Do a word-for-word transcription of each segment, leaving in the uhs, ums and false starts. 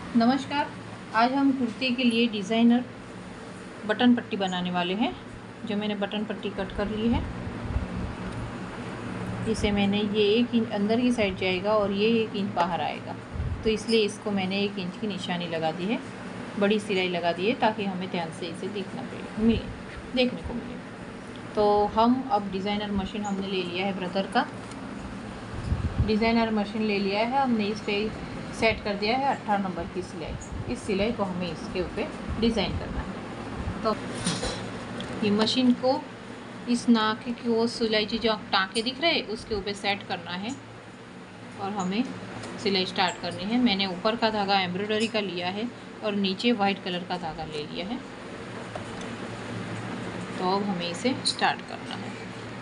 नमस्कार। आज हम कुर्ते के लिए डिज़ाइनर बटन पट्टी बनाने वाले हैं। जो मैंने बटन पट्टी कट कर ली है, इसे मैंने ये एक इंच अंदर की साइड जाएगा और ये एक इंच बाहर आएगा, तो इसलिए इसको मैंने एक इंच की निशानी लगा दी है, बड़ी सिलाई लगा दी है ताकि हमें ध्यान से इसे देखना पड़े मिले देखने को मिले। तो हम अब डिज़ाइनर मशीन हमने ले लिया है, ब्रदर का डिज़ाइनर मशीन ले लिया है हमने। इस पर सेट कर दिया है अट्ठारह नंबर की सिलाई। इस सिलाई को हमें इसके ऊपर डिज़ाइन करना है। तो ये मशीन को इस नाके की वो सिलाई जो टाँके दिख रहे हैं उसके ऊपर सेट करना है और हमें सिलाई स्टार्ट करनी है। मैंने ऊपर का धागा एम्ब्रॉयडरी का लिया है और नीचे वाइट कलर का धागा ले लिया है। तो अब हमें इसे स्टार्ट करना है।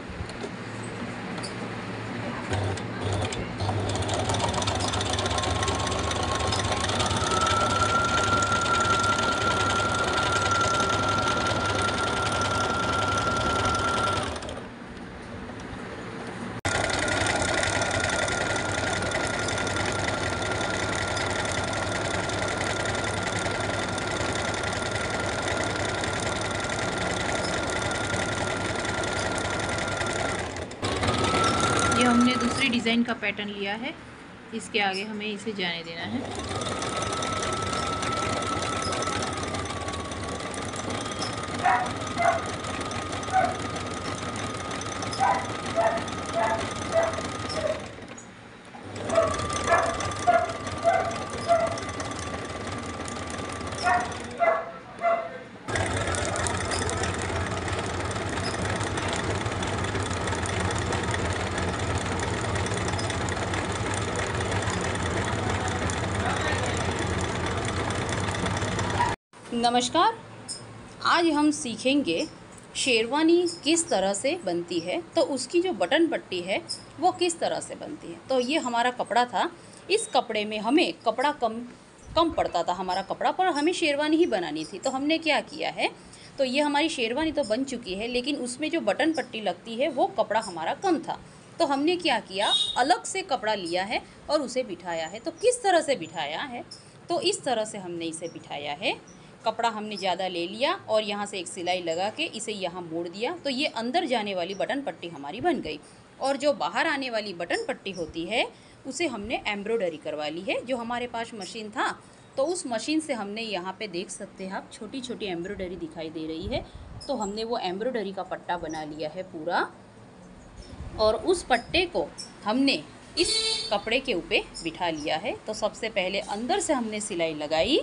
ये हमने दूसरी डिज़ाइन का पैटर्न लिया है, इसके आगे हमें इसे जाने देना है। नमस्कार। आज हम सीखेंगे शेरवानी किस तरह से बनती है, तो उसकी जो बटन पट्टी है वो किस तरह से बनती है। तो ये हमारा कपड़ा था। इस कपड़े में हमें कपड़ा कम कम पड़ता था हमारा कपड़ा, पर हमें शेरवानी ही बनानी थी। तो हमने क्या किया है, तो ये हमारी शेरवानी तो बन चुकी है, लेकिन उसमें जो बटन पट्टी लगती है वो कपड़ा हमारा कम था। तो हमने क्या किया, अलग से कपड़ा लिया है और उसे बिठाया है। तो किस तरह से बिठाया है, तो इस तरह से हमने इसे बिठाया है। कपड़ा हमने ज़्यादा ले लिया और यहाँ से एक सिलाई लगा के इसे यहाँ मोड़ दिया, तो ये अंदर जाने वाली बटन पट्टी हमारी बन गई। और जो बाहर आने वाली बटन पट्टी होती है उसे हमने एम्ब्रॉयडरी करवा ली है। जो हमारे पास मशीन था, तो उस मशीन से हमने यहाँ पे देख सकते हैं आप, छोटी छोटी एम्ब्रॉयडरी दिखाई दे रही है। तो हमने वो एम्ब्रॉयडरी का पट्टा बना लिया है पूरा, और उस पट्टे को हमने इस कपड़े के ऊपर बिठा लिया है। तो सबसे पहले अंदर से हमने सिलाई लगाई,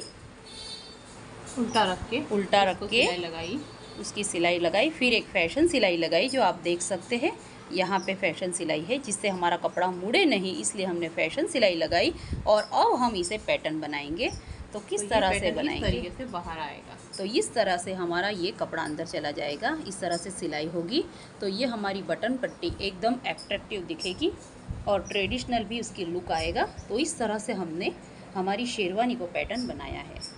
उल्टा रख के उल्टा रख के सिलाई लगाई, उसकी सिलाई लगाई। फिर एक फैशन सिलाई लगाई, जो आप देख सकते हैं यहाँ पे फैशन सिलाई है, जिससे हमारा कपड़ा मुड़े नहीं, इसलिए हमने फैशन सिलाई लगाई। और अब हम इसे पैटर्न बनाएंगे। तो किस तो तरह से बनाएंगे, इस तरीके से बाहर आएगा। तो इस तरह से हमारा ये कपड़ा अंदर चला जाएगा, इस तरह से सिलाई होगी। तो ये हमारी बटन पट्टी एकदम एट्रैक्टिव दिखेगी और ट्रेडिशनल भी उसकी लुक आएगा। तो इस तरह से हमने हमारी शेरवानी को पैटर्न बनाया है।